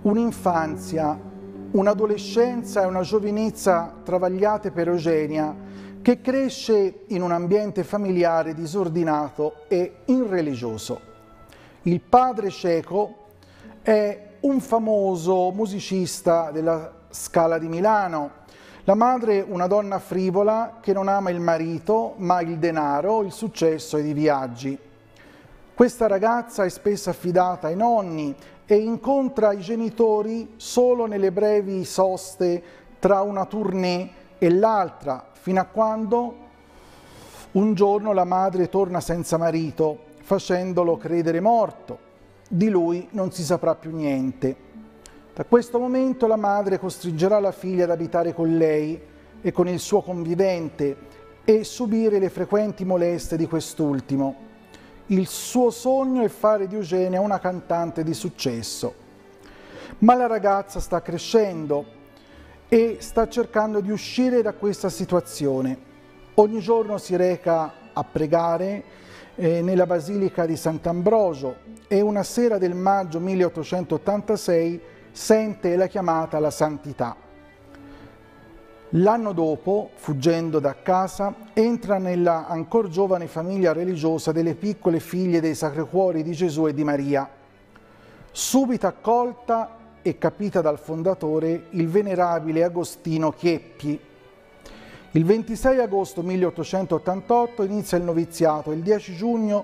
un'infanzia, un'adolescenza e una giovinezza travagliate per Eugenia, che cresce in un ambiente familiare disordinato e irreligioso. Il padre cieco è un famoso musicista della Scala di Milano, la madre una donna frivola che non ama il marito, ma il denaro, il successo ed i viaggi. Questa ragazza è spesso affidata ai nonni e incontra i genitori solo nelle brevi soste tra una tournée e l'altra, fino a quando un giorno la madre torna senza marito, facendolo credere morto. Di lui non si saprà più niente. Da questo momento la madre costringerà la figlia ad abitare con lei e con il suo convivente e subire le frequenti molestie di quest'ultimo. Il suo sogno è fare di Eugenia una cantante di successo. Ma la ragazza sta crescendo e sta cercando di uscire da questa situazione. Ogni giorno si reca a pregare nella Basilica di Sant'Ambrogio e una sera del maggio 1886 sente la chiamata alla santità. L'anno dopo, fuggendo da casa, entra nella ancor giovane famiglia religiosa delle piccole figlie dei Sacri Cuori di Gesù e di Maria. Subito accolta e capita dal fondatore, il venerabile Agostino Chieppi. Il 26 agosto 1888 inizia il noviziato e il 10 giugno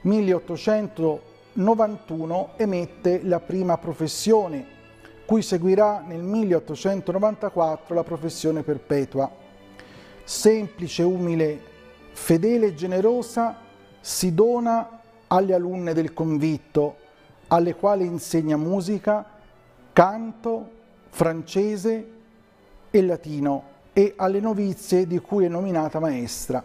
1891 emette la prima professione, cui seguirà nel 1894 la professione perpetua. Semplice, umile, fedele e generosa, si dona alle alunne del convitto, alle quali insegna musica, canto, francese e latino, e alle novizie di cui è nominata maestra.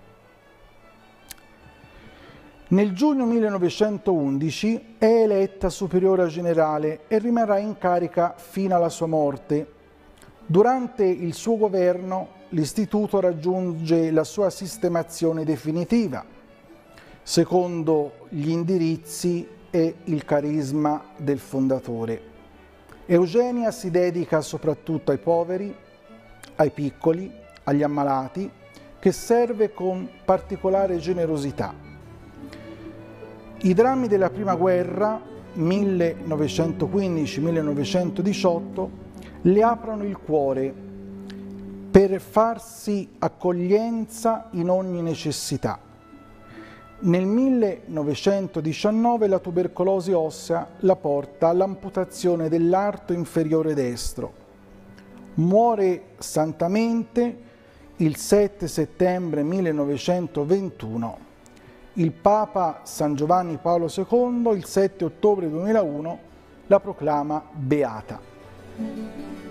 Nel giugno 1911 è eletta superiora generale e rimarrà in carica fino alla sua morte. Durante il suo governo l'istituto raggiunge la sua sistemazione definitiva, secondo gli indirizzi e il carisma del fondatore. Eugenia si dedica soprattutto ai poveri, ai piccoli, agli ammalati, che serve con particolare generosità. I drammi della prima guerra, 1915-1918, le aprono il cuore per farsi accoglienza in ogni necessità. Nel 1919 la tubercolosi ossea la porta all'amputazione dell'arto inferiore destro. Muore santamente il 7 settembre 1921. Il Papa San Giovanni Paolo II, il 7 ottobre 2001, la proclama beata.